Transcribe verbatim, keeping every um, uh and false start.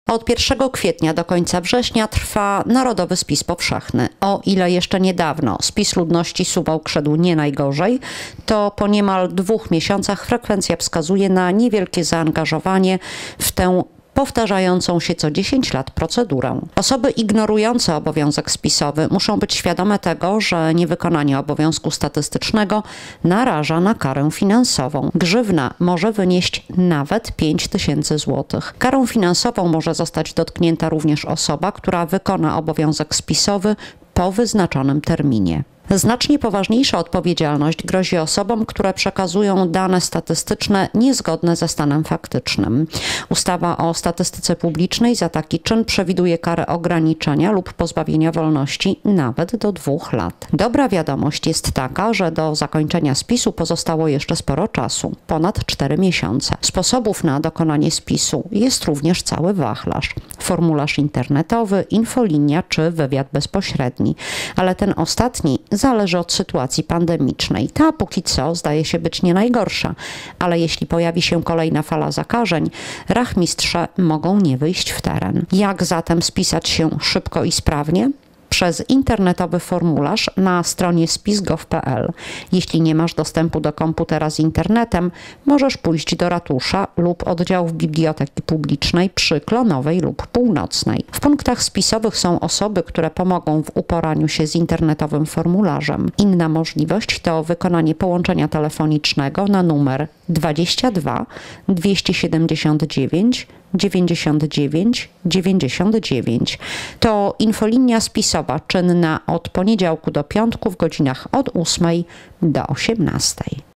Od pierwszego kwietnia do końca września trwa Narodowy Spis Powszechny. O ile jeszcze niedawno spis ludności Suwałk szedł nie najgorzej, to po niemal dwóch miesiącach frekwencja wskazuje na niewielkie zaangażowanie w tę powtarzającą się co dziesięć lat procedurę. Osoby ignorujące obowiązek spisowy muszą być świadome tego, że niewykonanie obowiązku statystycznego naraża na karę finansową. Grzywna może wynieść nawet pięć tysięcy złotych. Karą finansową może zostać dotknięta również osoba, która wykona obowiązek spisowy po wyznaczonym terminie. Znacznie poważniejsza odpowiedzialność grozi osobom, które przekazują dane statystyczne niezgodne ze stanem faktycznym. Ustawa o statystyce publicznej za taki czyn przewiduje karę ograniczenia lub pozbawienia wolności nawet do dwóch lat. Dobra wiadomość jest taka, że do zakończenia spisu pozostało jeszcze sporo czasu, ponad cztery miesiące. Sposobów na dokonanie spisu jest również cały wachlarz. Formularz internetowy, infolinia czy wywiad bezpośredni. Ale ten ostatni zależy od sytuacji pandemicznej. Ta póki co zdaje się być nie najgorsza, ale jeśli pojawi się kolejna fala zakażeń, rachmistrze mogą nie wyjść w teren. Jak zatem spisać się szybko i sprawnie? Przez internetowy formularz na stronie spis kropka gov kropka p l. Jeśli nie masz dostępu do komputera z internetem, możesz pójść do ratusza lub oddziałów biblioteki publicznej przy Klonowej lub Północnej. W punktach spisowych są osoby, które pomogą w uporaniu się z internetowym formularzem. Inna możliwość to wykonanie połączenia telefonicznego na numer dwadzieścia dwa dwieście siedemdziesiąt dziewięć dziewięćdziesiąt dziewięć dziewięćdziesiąt dziewięć. To infolinia spisowa czynna od poniedziałku do piątku w godzinach od ósmej do osiemnastej.